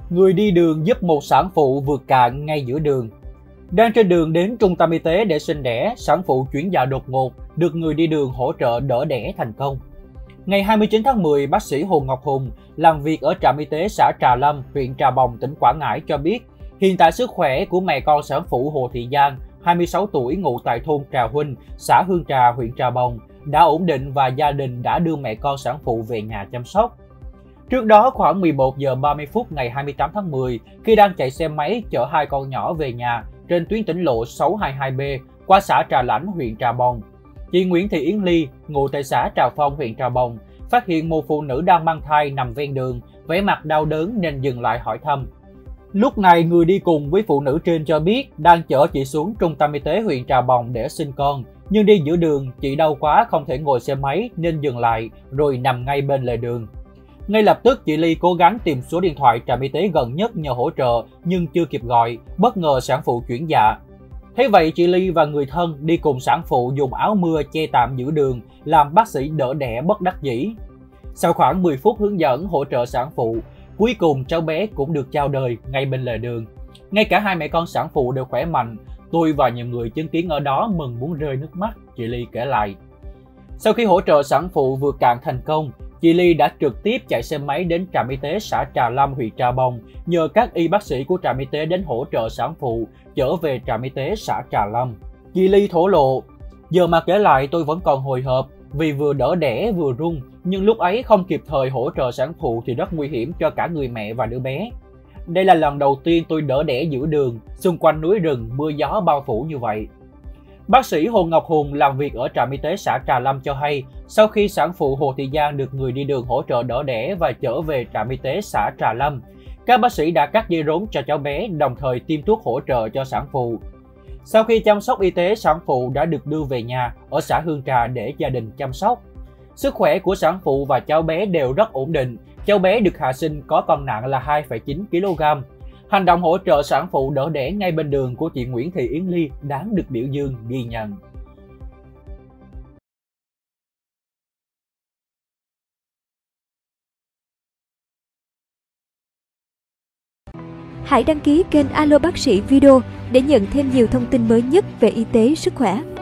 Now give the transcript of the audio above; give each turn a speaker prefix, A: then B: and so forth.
A: Người đi đường giúp một sản phụ vượt cạn ngay giữa đường. Đang trên đường đến trung tâm y tế để sinh đẻ, sản phụ chuyển dạ đột ngột, được người đi đường hỗ trợ đỡ đẻ thành công. Ngày 29 tháng 10, bác sĩ Hồ Ngọc Hùng làm việc ở trạm y tế xã Trà Lâm, huyện Trà Bồng, tỉnh Quảng Ngãi cho biết, hiện tại sức khỏe của mẹ con sản phụ Hồ Thị Giang, 26 tuổi, ngụ tại thôn Trà Huynh, xã Hương Trà, huyện Trà Bồng, đã ổn định và gia đình đã đưa mẹ con sản phụ về nhà chăm sóc. Trước đó, khoảng 11 giờ 30 phút ngày 28 tháng 10, khi đang chạy xe máy chở hai con nhỏ về nhà trên tuyến tỉnh lộ 622B qua xã Trà Lãnh, huyện Trà Bồng, chị Nguyễn Thị Yến Ly, ngụ tại xã Trà Phong, huyện Trà Bồng, phát hiện một phụ nữ đang mang thai nằm ven đường, vẻ mặt đau đớn nên dừng lại hỏi thăm. Lúc này, người đi cùng với phụ nữ trên cho biết đang chở chị xuống trung tâm y tế huyện Trà Bồng để sinh con, nhưng đi giữa đường, chị đau quá không thể ngồi xe máy nên dừng lại rồi nằm ngay bên lề đường. Ngay lập tức, chị Ly cố gắng tìm số điện thoại trạm y tế gần nhất nhờ hỗ trợ nhưng chưa kịp gọi, bất ngờ sản phụ chuyển dạ. Thế vậy, chị Ly và người thân đi cùng sản phụ dùng áo mưa che tạm giữa đường, làm bác sĩ đỡ đẻ bất đắc dĩ. Sau khoảng 10 phút hướng dẫn hỗ trợ sản phụ, cuối cùng cháu bé cũng được chào đời ngay bên lề đường. Ngay cả hai mẹ con sản phụ đều khỏe mạnh, tôi và nhiều người chứng kiến ở đó mừng muốn rơi nước mắt, chị Ly kể lại. Sau khi hỗ trợ sản phụ vượt cạn thành công, chị Ly đã trực tiếp chạy xe máy đến trạm y tế xã Trà Lâm, huyện Trà Bồng, nhờ các y bác sĩ của trạm y tế đến hỗ trợ sản phụ chở về trạm y tế xã Trà Lâm. Chị Ly thổ lộ, giờ mà kể lại tôi vẫn còn hồi hộp vì vừa đỡ đẻ vừa run, nhưng lúc ấy không kịp thời hỗ trợ sản phụ thì rất nguy hiểm cho cả người mẹ và đứa bé. Đây là lần đầu tiên tôi đỡ đẻ giữa đường, xung quanh núi rừng, mưa gió bao phủ như vậy. Bác sĩ Hồ Ngọc Hùng làm việc ở trạm y tế xã Trà Lâm cho hay, sau khi sản phụ Hồ Thị Giang được người đi đường hỗ trợ đỡ đẻ và chở về trạm y tế xã Trà Lâm, các bác sĩ đã cắt dây rốn cho cháu bé, đồng thời tiêm thuốc hỗ trợ cho sản phụ. Sau khi chăm sóc y tế, sản phụ đã được đưa về nhà ở xã Hương Trà để gia đình chăm sóc. Sức khỏe của sản phụ và cháu bé đều rất ổn định. Cháu bé được hạ sinh có cân nặng là 2,9 kg. Hành động hỗ trợ sản phụ đỡ đẻ ngay bên đường của chị Nguyễn Thị Yến Ly đáng được biểu dương, ghi nhận.
B: Hãy đăng ký kênh Alo Bác sĩ Video để nhận thêm nhiều thông tin mới nhất về y tế, sức khỏe.